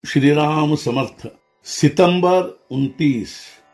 श्री राम समर्थ। सितंबर 29।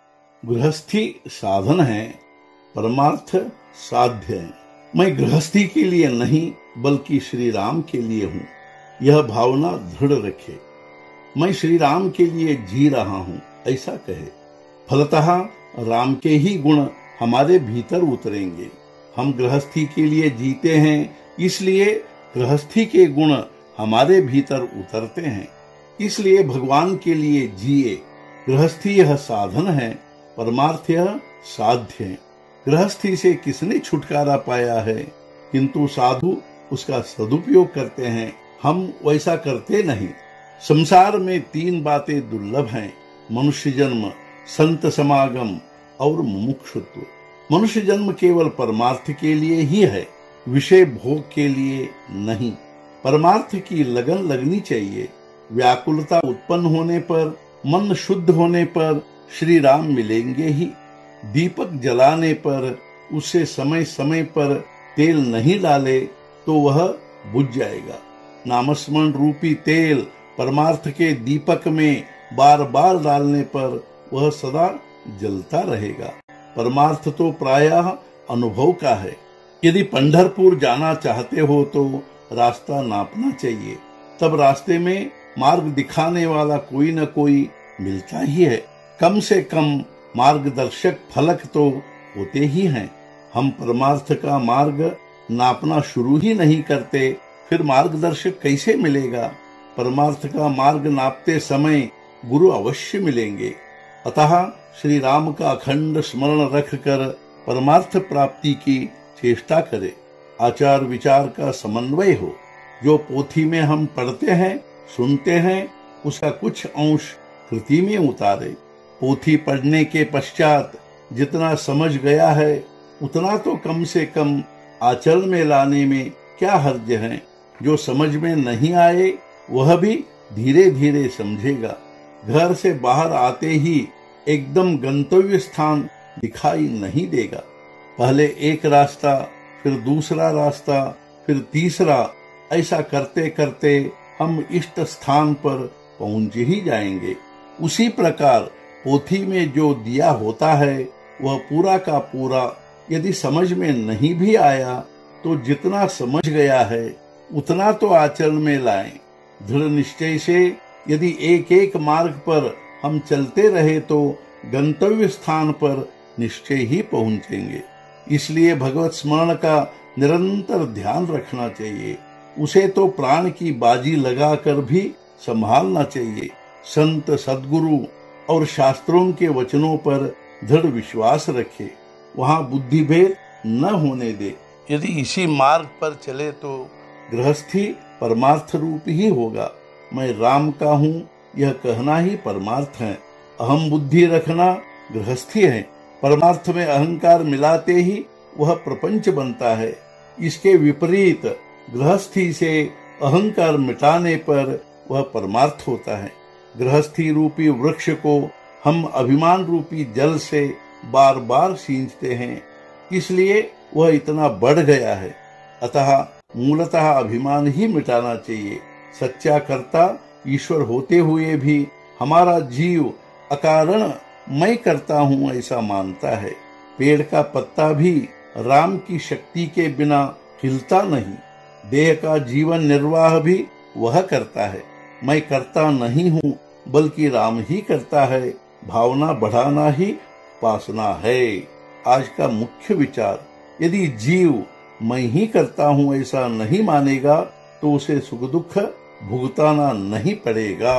गृहस्थी साधन है, परमार्थ साध्य है। मैं गृहस्थी के लिए नहीं बल्कि श्री राम के लिए हूँ, यह भावना दृढ़ रखे। मैं श्री राम के लिए जी रहा हूँ ऐसा कहे। फलतः राम के ही गुण हमारे भीतर उतरेंगे। हम गृहस्थी के लिए जीते हैं, इसलिए गृहस्थी के गुण हमारे भीतर उतरते हैं। इसलिए भगवान के लिए जिए। गृहस्थी यह साधन है, परमार्थ यह साध्य है। गृहस्थी से किसने छुटकारा पाया है, किंतु साधु उसका सदुपयोग करते हैं। हम वैसा करते नहीं। संसार में 3 बातें दुर्लभ हैं: मनुष्य जन्म, संत समागम और मुमुक्षुत्व। मनुष्य जन्म केवल परमार्थ के लिए ही है, विषय भोग के लिए नहीं। परमार्थ की लगन लगनी चाहिए। व्याकुलता उत्पन्न होने पर, मन शुद्ध होने पर श्री राम मिलेंगे ही। दीपक जलाने पर उसे समय समय पर तेल नहीं डाले तो वह बुझ जाएगा। नामस्मरण रूपी तेल परमार्थ के दीपक में बार बार डालने पर वह सदा जलता रहेगा। परमार्थ तो प्रायः अनुभव का है। यदि पंढरपुर जाना चाहते हो तो रास्ता नापना चाहिए, तब रास्ते में मार्ग दिखाने वाला कोई न कोई मिलता ही है। कम से कम मार्गदर्शक फलक तो होते ही हैं। हम परमार्थ का मार्ग नापना शुरू ही नहीं करते, फिर मार्गदर्शक कैसे मिलेगा? परमार्थ का मार्ग नापते समय गुरु अवश्य मिलेंगे। अतः श्री राम का अखंड स्मरण रखकर परमार्थ प्राप्ति की चेष्टा करे। आचार विचार का समन्वय हो। जो पोथी में हम पढ़ते हैं, सुनते हैं, उसका कुछ अंश कृति में उतारे। पोथी पढ़ने के पश्चात जितना समझ गया है, उतना तो कम से कम आचरण में लाने में क्या हर्ज है। जो समझ में नहीं आए वह भी धीरे धीरे समझेगा। घर से बाहर आते ही एकदम गंतव्य स्थान दिखाई नहीं देगा। पहले एक रास्ता, फिर दूसरा रास्ता, फिर तीसरा, ऐसा करते करते हम इष्ट स्थान पर पहुंच ही जाएंगे। उसी प्रकार पोथी में जो दिया होता है वह पूरा का पूरा यदि समझ में नहीं भी आया तो जितना समझ गया है उतना तो आचरण में लाएं। दृढ़ निश्चय से यदि एक एक मार्ग पर हम चलते रहे तो गंतव्य स्थान पर निश्चय ही पहुंचेंगे। इसलिए भगवत स्मरण का निरंतर ध्यान रखना चाहिए। उसे तो प्राण की बाजी लगाकर भी संभालना चाहिए। संत, सद्गुरु और शास्त्रों के वचनों पर दृढ़ विश्वास रखे, वहां बुद्धि भेद न होने दे। यदि इसी मार्ग पर चले तो गृहस्थी परमार्थ रूप ही होगा। मैं राम का हूँ यह कहना ही परमार्थ है। अहम बुद्धि रखना गृहस्थी है। परमार्थ में अहंकार मिलाते ही वह प्रपंच बनता है। इसके विपरीत गृहस्थी से अहंकार मिटाने पर वह परमार्थ होता है। गृहस्थी रूपी वृक्ष को हम अभिमान रूपी जल से बार बार सींचते हैं, इसलिए वह इतना बढ़ गया है। अतः मूलतः अभिमान ही मिटाना चाहिए। सच्चा कर्ता ईश्वर होते हुए भी हमारा जीव अकारण मैं करता हूँ ऐसा मानता है। पेड़ का पत्ता भी राम की शक्ति के बिना हिलता नहीं। देह का जीवन निर्वाह भी वह करता है। मैं करता नहीं हूँ बल्कि राम ही करता है। भावना बढ़ाना ही उपासना है। आज का मुख्य विचार, यदि जीव मैं ही करता हूँ ऐसा नहीं मानेगा तो उसे सुख दुख भुगताना नहीं पड़ेगा।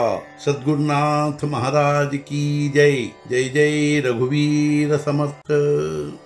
सद्गुरुनाथ महाराज की जय। जय जय रघुवीर समर्थ।